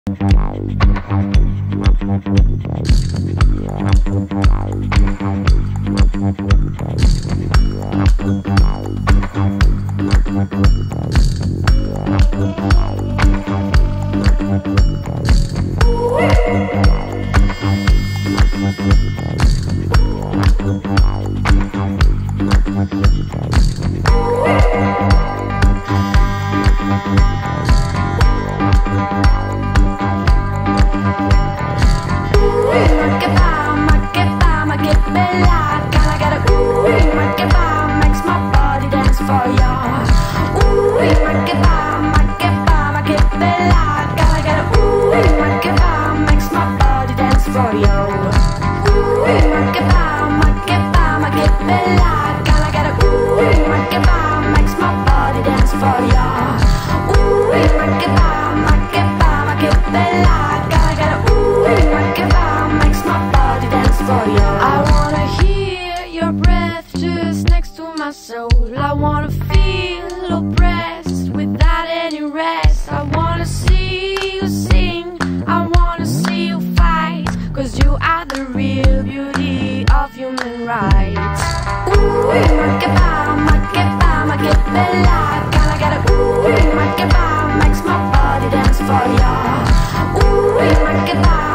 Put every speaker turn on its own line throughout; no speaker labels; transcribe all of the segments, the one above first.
I wanna feel oppressed without any rest. I wanna see you sing, I wanna see you fight, 'cause you are the real beauty of human rights. Ooh, ma che bella, gotta get a ooh, ma makes my body dance for ya. Ooh, ma che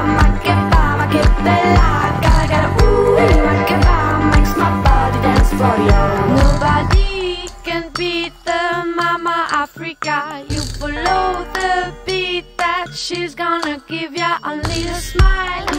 bella, gotta get a ooh, ma makes my body dance for ya. Nobody can beat the Mama Africa. You follow the beat that she's gonna give ya. Only a smile